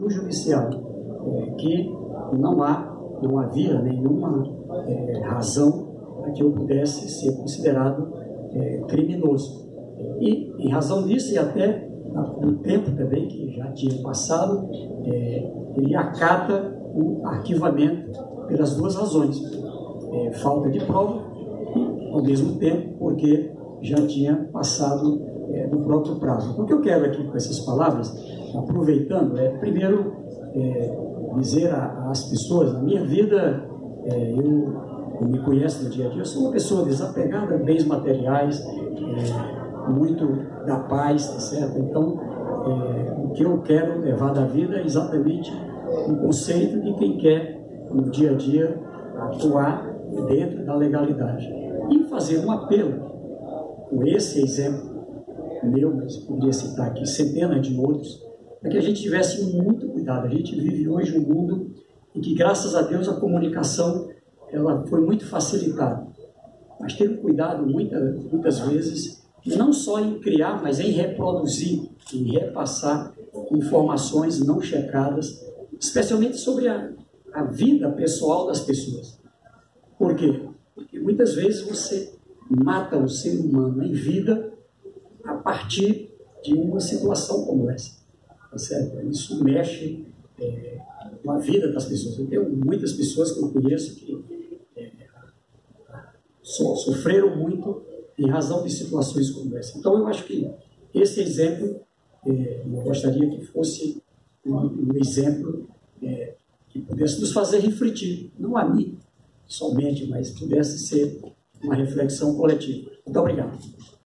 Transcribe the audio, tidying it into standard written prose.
do judiciário, que não havia nenhuma razão para que eu pudesse ser considerado criminoso. E, em razão disso, e até no tempo também que já tinha passado, ele acata o arquivamento pelas duas razões: falta de prova e, ao mesmo tempo, porque já tinha passado no próprio prazo. O que eu quero aqui com essas palavras, aproveitando, primeiro dizer às pessoas: na minha vida, eu me conheço no dia a dia, eu sou uma pessoa desapegada a bens materiais, muito da paz, tá certo? Então, o que eu quero levar da vida é exatamente o conceito de quem quer, no dia a dia, atuar dentro da legalidade. E fazer um apelo, com esse exemplo meu, mas poderia citar aqui centenas de outros, para que a gente tivesse muito cuidado. A gente vive hoje um mundo em que, graças a Deus, a comunicação ela foi muito facilitada. Mas ter cuidado, muitas vezes, não só em criar, mas em reproduzir, em repassar informações não checadas, especialmente sobre a vida pessoal das pessoas. Por quê? Porque muitas vezes você mata o ser humano em vida a partir de uma situação como essa. Tá certo? Isso mexe com a vida das pessoas. Eu tenho muitas pessoas que eu conheço que sofreram muito em razão de situações como essa. Então, eu acho que esse exemplo, eu gostaria que fosse um exemplo que pudesse nos fazer refletir, não a mim somente, mas pudesse ser uma reflexão coletiva. Muito obrigado.